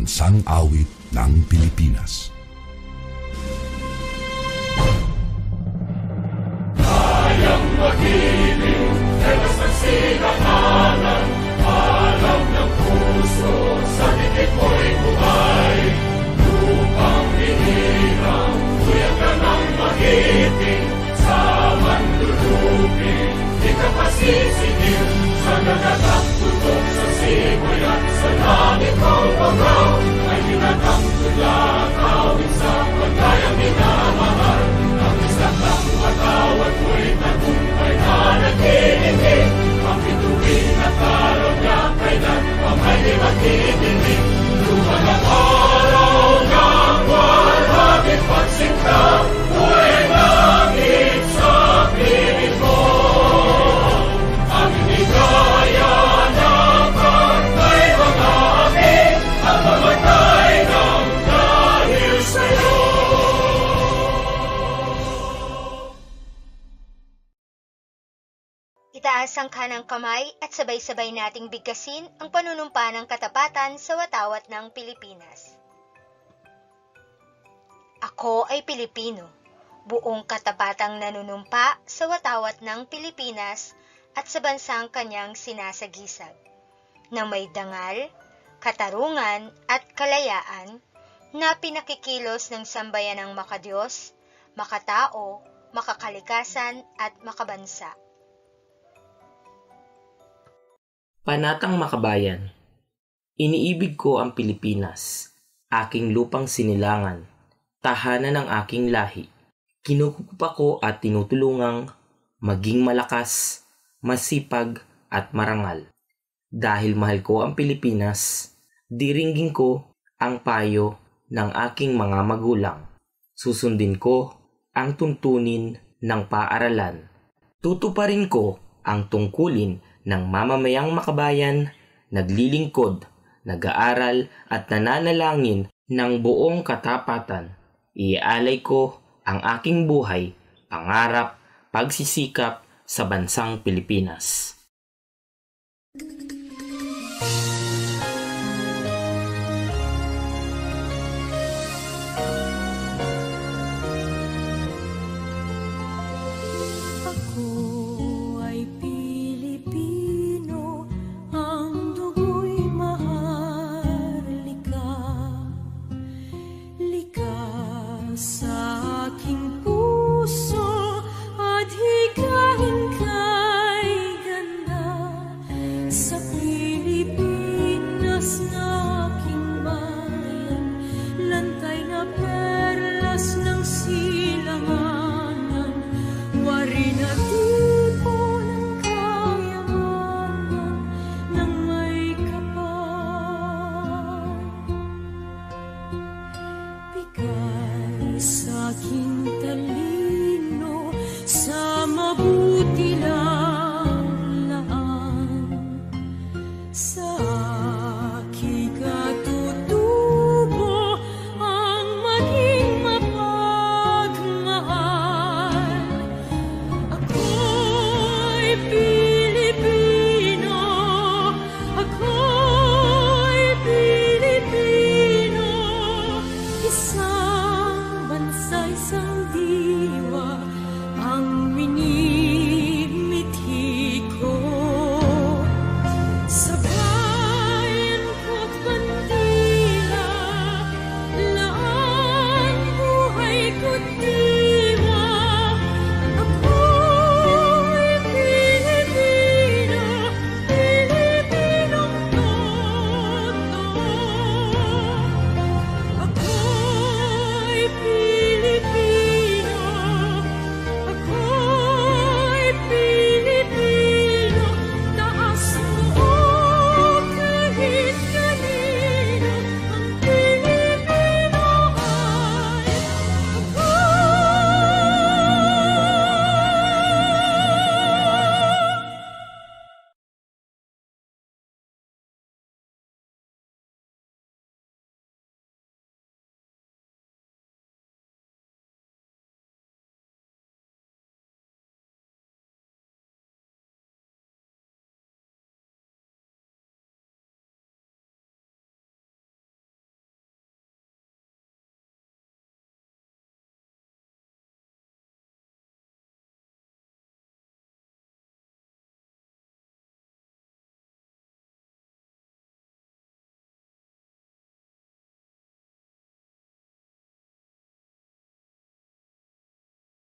Pambansang Awit ng Pilipinas. Kayang magiging telas ng sinakanan, alam ng puso, sa dikit mo'y buhay. Lupang hinirang, tuyag ka ng magiting, sa manlulupin, di ka pasisingin, sa nagagang tutok sa simoy at sa langit mong pagaw, ay hinatang tulad, awit sa pagkayang minamahal. Ang isang ng matawad mo'y tagumpay na naghihiling, ang bituin at karoon niya kailan ang may di maghihiling. Luman ang araw ng walhagit pagsinta, buhay langit sa piling mo. Ang inigaya ng pagkay mga aking, ang mamatay ng dahil sa'yo. Itaas ang kanang kamay at sabay-sabay nating bigkasin ang panunumpa ng katapatan sa watawat ng Pilipinas. Ako ay Pilipino, buong katapatang nanunumpa sa watawat ng Pilipinas at sa bansang kanyang sinasagisag, na may dangal, katarungan at kalayaan na pinakikilos ng sambayan ng makadiyos, makatao, makakalikasan at makabansa. Panatang Makabayan. Iniibig ko ang Pilipinas, aking lupang sinilangan, tahanan ng aking lahi. Kinukupa ko at tinutulungang maging malakas, masipag at marangal. Dahil mahal ko ang Pilipinas, diringgin ko ang payo ng aking mga magulang. Susundin ko ang tuntunin ng paaralan. Tutuparin ko ang tungkulin ng mamamayang makabayan, naglilingkod, nag-aaral at nananalangin ng buong katapatan. Iaalay ko ang aking buhay, pangarap, pagsisikap sa bansang Pilipinas. Sa